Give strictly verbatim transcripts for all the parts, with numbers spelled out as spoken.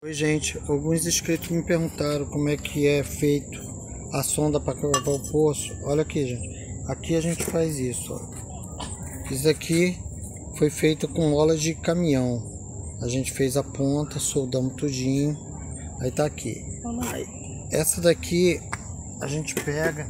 Oi gente, alguns inscritos me perguntaram como é que é feito a sonda para cavar o poço. Olha aqui gente, aqui a gente faz isso, ó. Isso aqui foi feito com molas de caminhão. A gente fez a ponta, soldamos tudinho, aí tá aqui. Aí, essa daqui a gente pega,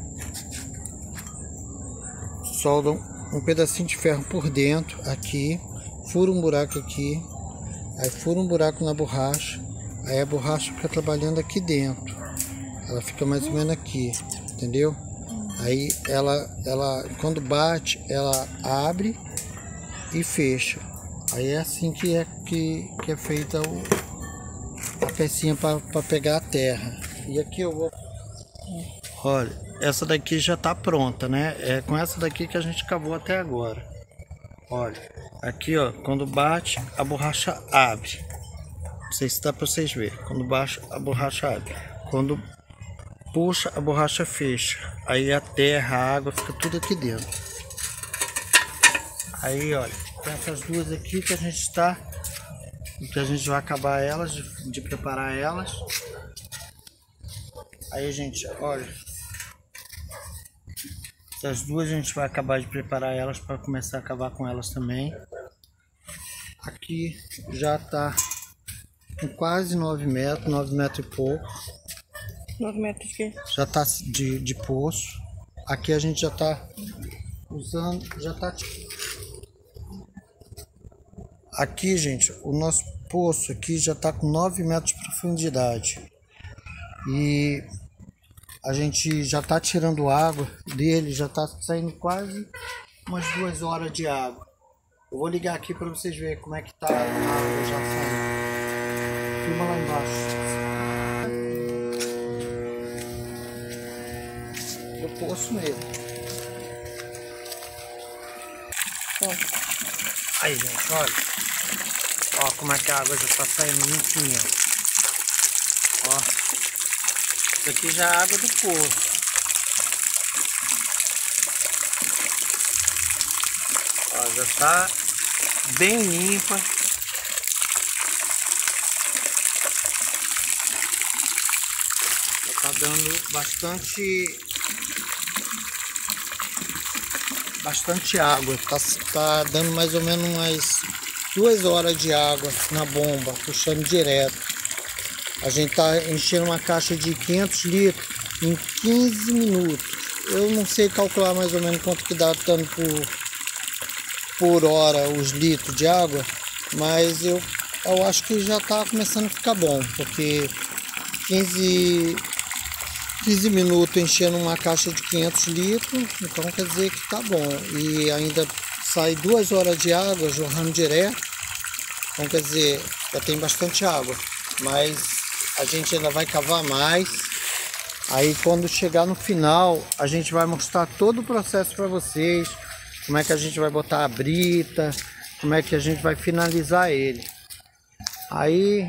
solda um pedacinho de ferro por dentro aqui, fura um buraco aqui, aí fura um buraco na borracha. Aí a borracha fica trabalhando aqui dentro. Ela fica mais ou menos aqui, entendeu? Aí ela, ela quando bate, ela abre e fecha. Aí é assim que é, que, que é feita o, a pecinha para pegar a terra. E aqui eu vou... Olha, essa daqui já tá pronta, né? É com essa daqui que a gente cavou até agora. Olha, aqui ó, quando bate, a borracha abre. Não sei se dá para vocês verem. Quando baixa, a borracha abre. Quando puxa, a borracha fecha. Aí a terra, a água fica tudo aqui dentro. Aí, olha, tem essas duas aqui que a gente está, que a gente vai acabar elas, de, de preparar elas. Aí, gente, olha, essas duas a gente vai acabar de preparar elas para começar a acabar com elas também. Aqui já tá com quase nove metros, nove metros e pouco. nove metros de quê? Já tá de, de poço. Aqui a gente já tá usando, já tá... Aqui, gente, o nosso poço aqui já tá com nove metros de profundidade. E a gente já tá tirando água dele, já tá saindo quase umas duas horas de água. Eu vou ligar aqui para vocês verem como é que tá a água já saindo. Filma lá embaixo. Do poço mesmo. Aí, gente, olha. Ó como é que a água já tá saindo limpinha. Ó. Isso aqui já é água do poço. Ó, já tá bem limpa. Tá dando bastante bastante água, tá, tá dando mais ou menos umas duas horas de água na bomba, puxando direto. A gente tá enchendo uma caixa de quinhentos litros em quinze minutos. Eu não sei calcular mais ou menos quanto que dá dando por, por hora os litros de água, mas eu, eu acho que já tá começando a ficar bom, porque quinze minutos enchendo uma caixa de quinhentos litros, então quer dizer que tá bom. E ainda sai duas horas de água jorrando direto, então quer dizer, já tem bastante água. Mas a gente ainda vai cavar mais. Aí quando chegar no final, a gente vai mostrar todo o processo para vocês, como é que a gente vai botar a brita, como é que a gente vai finalizar ele. Aí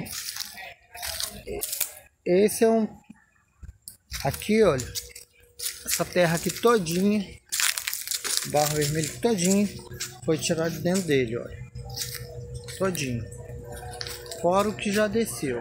esse é um... Aqui, olha, essa terra aqui todinha, barro vermelho todinho, foi tirado de dentro dele, olha, todinho, fora o que já desceu,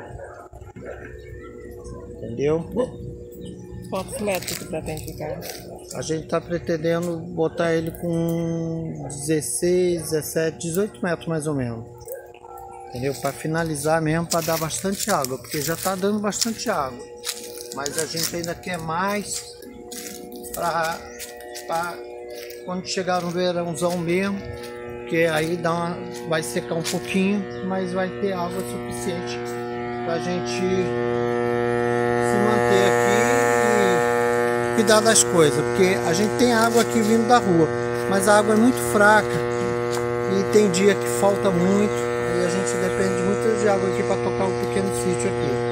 entendeu? Quantos metros que pretende ficar? A gente tá pretendendo botar ele com dezesseis, dezessete, dezoito metros mais ou menos, entendeu? Para finalizar mesmo, para dar bastante água, porque já tá dando bastante água. Mas a gente ainda quer mais para quando chegar no verãozão mesmo, que aí dá uma, vai secar um pouquinho, mas vai ter água suficiente para a gente se manter aqui e cuidar das coisas, porque a gente tem água aqui vindo da rua, mas a água é muito fraca e tem dia que falta muito, aí a gente depende muito de água aqui para tocar um pequeno sítio aqui.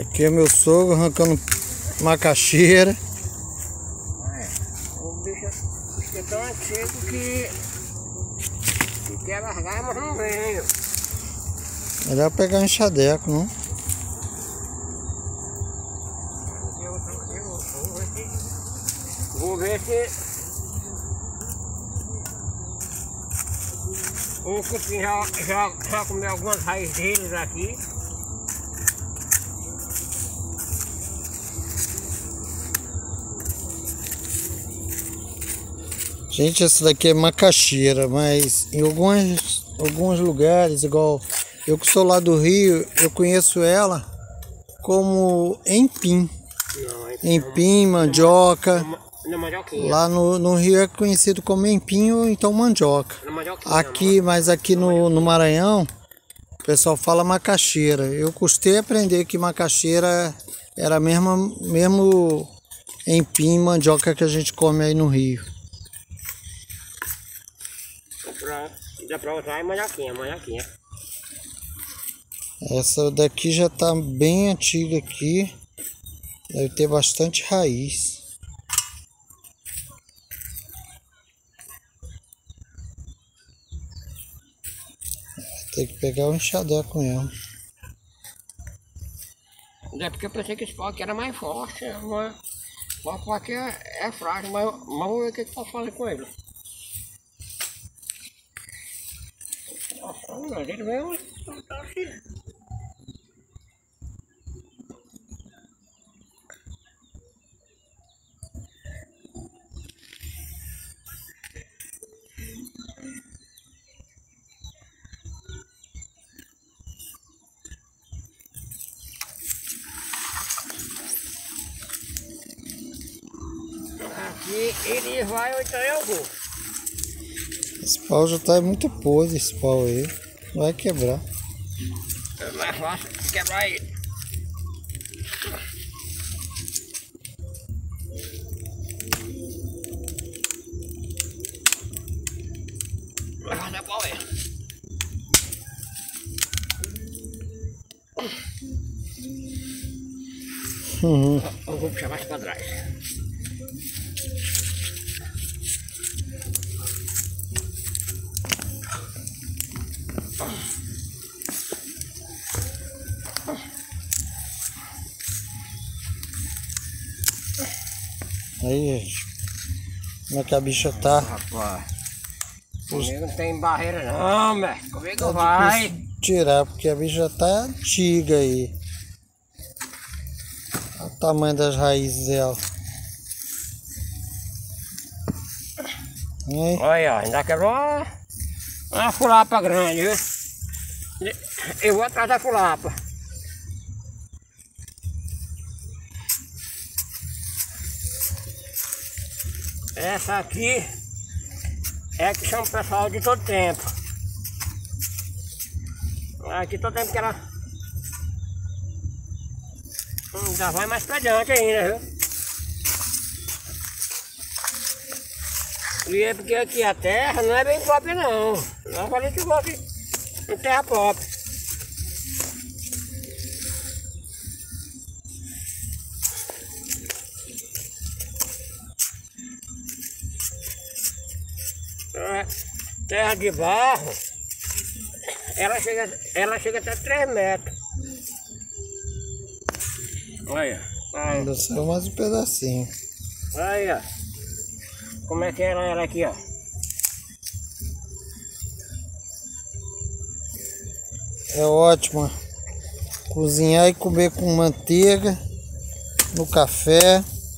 Aqui é meu sogro arrancando macaxeira. É, o bicho é tão antigo que, que quer largar, mas não vem. Melhor pegar um enxadeco, não? Eu, eu, eu vou ver se... Vou ver se... O cupim já, já, já comeu algumas raízes deles aqui. Gente, essa daqui é macaxeira, mas em alguns, alguns lugares, igual eu que sou lá do Rio, eu conheço ela como empim. Não, é Empim, mandioca. Na mandioquinha. Lá no, no Rio é conhecido como empim ou então mandioca. Na mandioquinha. Aqui, mas aqui no, no Maranhão, o pessoal fala macaxeira. Eu custei aprender que macaxeira era mesmo, mesmo empim, mandioca que a gente come aí no Rio. Dá pra usar em mandioquinha, mandioquinha. Essa daqui já tá bem antiga aqui. Deve ter bastante raiz. Tem que pegar o enxadeco mesmo. É porque eu pensei que esse pau aqui era mais forte, mas o pau aqui é, é frágil, mas, mas vamos ver o que eu posso fazer com ele. Nossa, mas ele mesmo tá assim. Aqui ele vai ou então eu vou. Esse pau já tá muito podre, esse pau aí. Vai quebrar. É mais fácil quebrar ele. Vai fazer qual é? Uhum. Eu vou puxar mais pra trás. Aí, gente. Como é que a bicha tá? Rapaz, comigo não tem barreira não, velho. Comigo Tá vai. difícil tirar, porque a bicha já tá antiga aí. Olha o tamanho das raízes dela. Aí. Olha, ainda quebrou uma, uma fulapa grande, viu? Eu vou atrás da fulapa. Essa aqui é a que chama o pessoal de todo tempo. Aqui todo tempo que ela ainda vai mais pra diante ainda, viu? E é porque aqui a terra não é bem própria não. Não falei que gosta de terra própria. Terra de barro, ela chega, ela chega até três metros. Olha, olha. Ainda saiu mais um pedacinho. Olha como é que ela era aqui, ó. É ótimo cozinhar e comer com manteiga no café.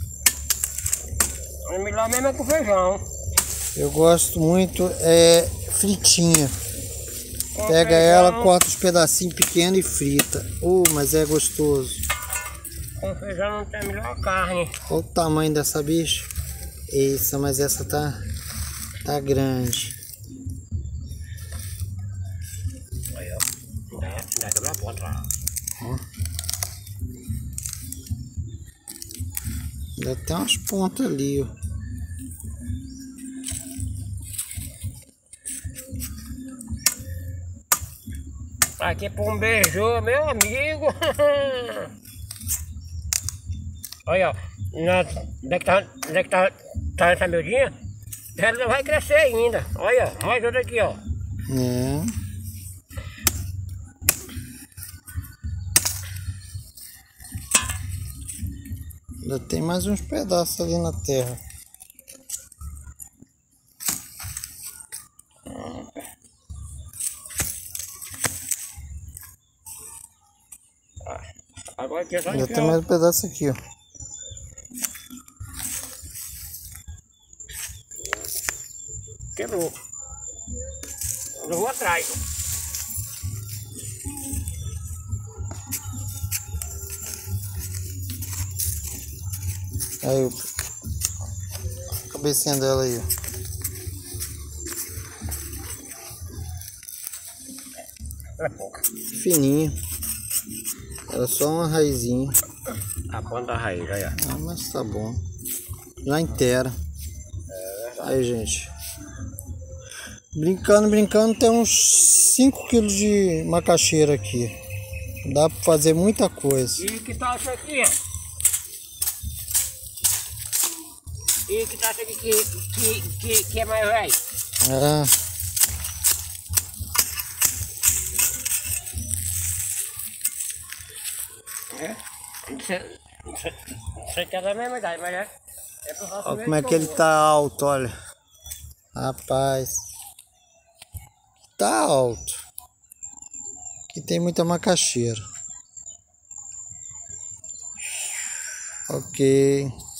É melhor mesmo é com feijão. Eu gosto muito, é fritinha. Com Pega feijão, ela, corta os pedacinhos pequenos e frita. Uh, mas é gostoso. Com feijão não tem melhor carne. Olha o tamanho dessa bicha. Isso, mas essa tá, tá grande. Aí, ó. Ainda, ainda quebrou a ponta lá. Ó. Ainda tem umas pontas ali, ó. Aqui pra um beijô, meu amigo. Olha, ó. Na, onde é que tá, onde é que tá, tá essa miudinha? Ela não vai crescer ainda. Olha, mais outra aqui, ó. É. Ainda tem mais uns pedaços ali na terra. Agora aqui é só Ainda tem mais um pedaço aqui, ó. Quebrou. Eu vou atrás. Aí, a cabecinha dela aí, ó. Ela é pouca. Fininha. Era só uma raizinha. A ponta da raiz, olha. Ah, mas tá bom. Já inteira. Aí, gente. Brincando, brincando, tem uns cinco quilos de macaxeira aqui. Dá pra fazer muita coisa. E que tal isso aqui? E que tal isso aqui que, que, que, que é mais velho? É. É? Você, você, você quer da mesma idade, mas é. É pro nosso Olha como é que ele tá alto, olha. Rapaz. Tá alto. Aqui tem muita macaxeira. Ok.